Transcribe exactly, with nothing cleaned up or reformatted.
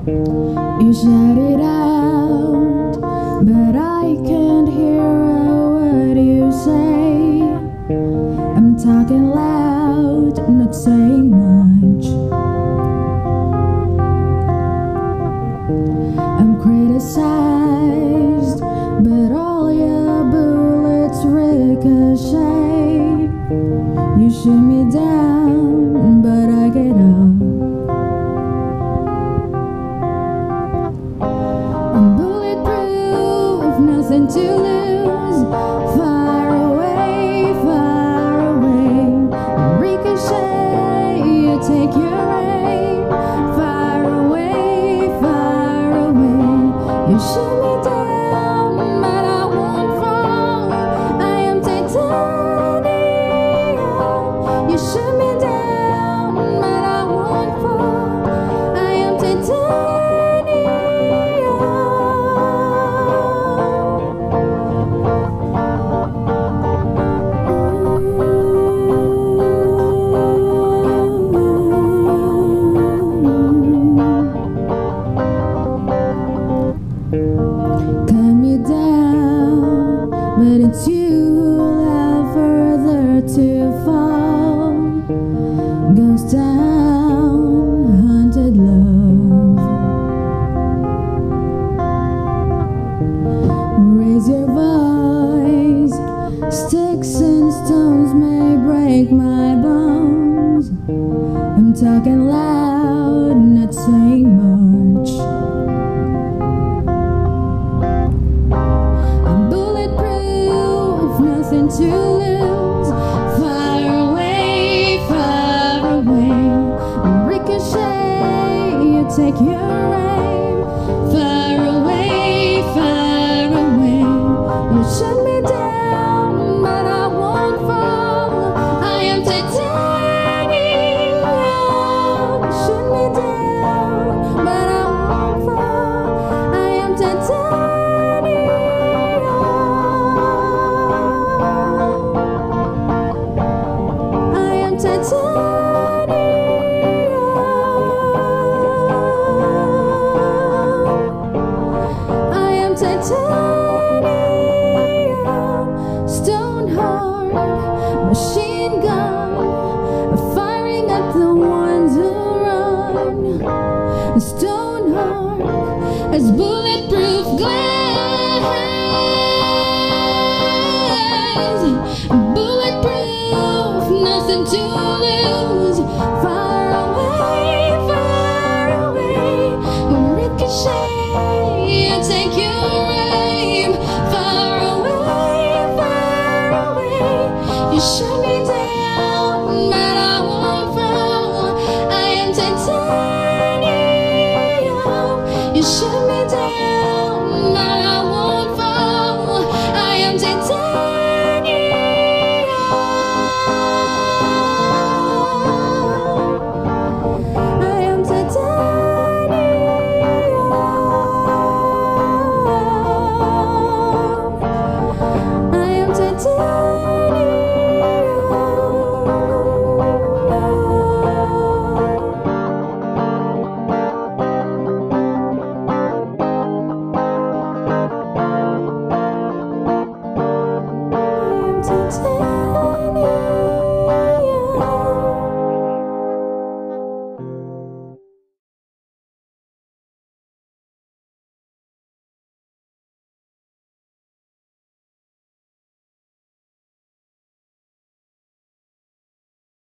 You shout it out, but I can't hear a word you say. I'm talking loud, not saying much. I'm criticized, but all your bullets ricochet. You shoot me down, but I get up. I'm bulletproof, nothing to lose. Far away, far away. Ricochet, you take your aim. Far away, far away. You shoot me down, but I won't fall. I am titanium. You shoot me down, but I won't fall. I am titanium. Cut me down, but it's you who'll have further to fall. Ghost town, haunted love. Raise your voice. Sticks and stones may break my bones. I'm talking loud, not saying much. To lose, far away, far away. Ricochet, you take your aim. Far away, far away. You shut me down, but I won't fall. I am titanium. Shut me down, but I won't fall. I am titanium. Titanium, stone hard, machine gun, firing at the ones who run. Stone hard as bulletproof glass. Bulletproof, nothing to lose. Far away, far away. Ricochet, you take your aim. Far away, far away. You shut me down, but I won't fall. I am titanium. You shut me down, but I